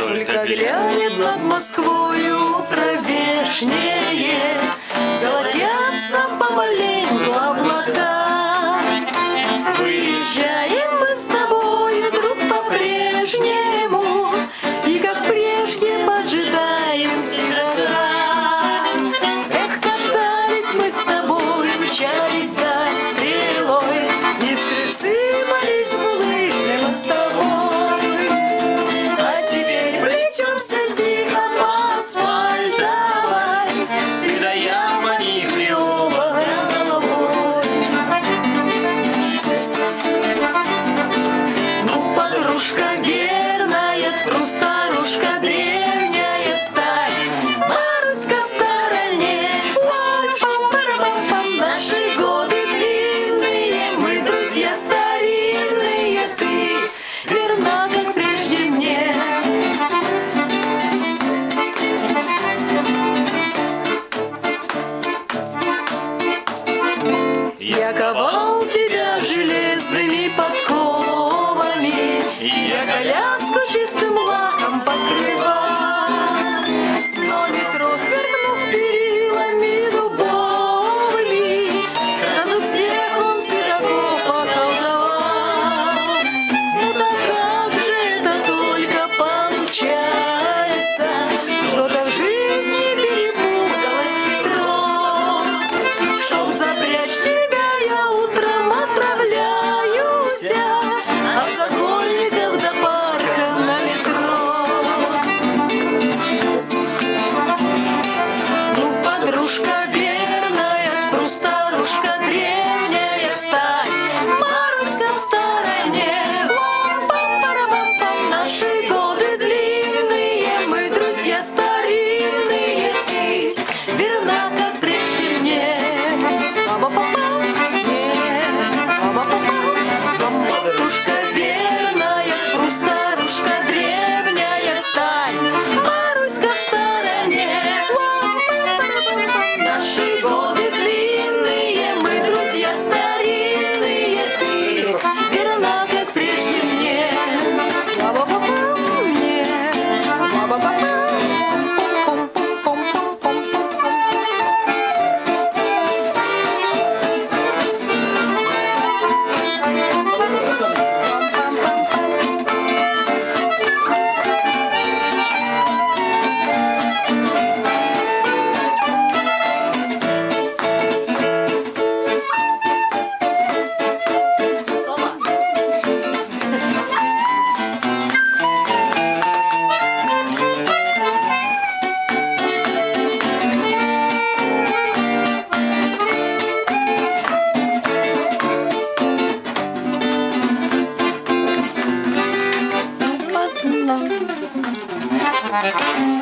Только глянет над Москвою утро вешнее, золотятся помаленьку облака. Выезжаем мы с тобою, друг, по-прежнему, и как прежде поджидаем седока. Эх, катались мы с тобой, мчались за стрелой, из крыльцы молись булыжной мостовой. А теперь плетемся тихо по асфальтовой, ты да я, манили оба головой. Ну, подружка верная, тру старушка древняя сталь, Маруська в стороне. Пам-парам-пам-пам. Наши годы длинные, мы друзья старинные, ты верна, как прежде мне. Я ковал тебя железными подковами, я коляску чистым лаком покрывал. Но метро, сверкнув перилами дубовыми, сразу всех он светофор поколдовал. Ну так как же это только получается, что-то в жизни перепуталось хитро. Чтоб запрячь тебя, я утром отправляюсь от Сокольников до парка на метро. Ну, подружка верная, тру старушка древняя, встань, Маруся в стороне. Пам-парам-пам. Наши годы длинные, мы друзья старинные, ты верна, как прежде мне. Па-па-па-пам, не, па-па-па-пам. Подружка верная, тру старушка древняя, встань, Маруська в стороне. Наши годы длинные, мы друзья старинные, ты верна, как прежде мне. Па-па-па-пам, не, па-па-па-пам. Thank you.